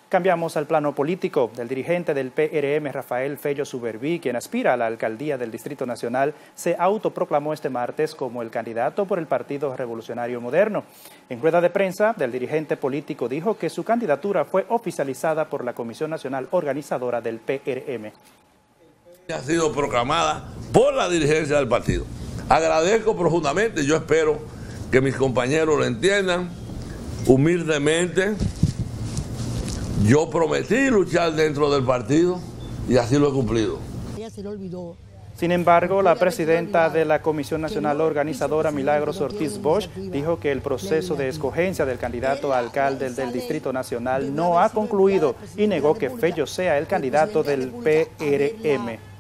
Cambiamos al plano político. El dirigente del PRM, Rafael Fello Suberví, quien aspira a la alcaldía del Distrito Nacional, se autoproclamó este martes como el candidato por el Partido Revolucionario Moderno. En rueda de prensa, el dirigente político dijo que su candidatura fue oficializada por la Comisión Nacional Organizadora del PRM. Ha sido proclamada por la dirigencia del partido. Agradezco profundamente, yo espero que mis compañeros lo entiendan humildemente. Yo prometí luchar dentro del partido y así lo he cumplido. Sin embargo, la presidenta de la Comisión Nacional Organizadora, Milagros Ortiz Bosch, dijo que el proceso de escogencia del candidato a alcalde del Distrito Nacional no ha concluido y negó que Fello sea el candidato del PRM.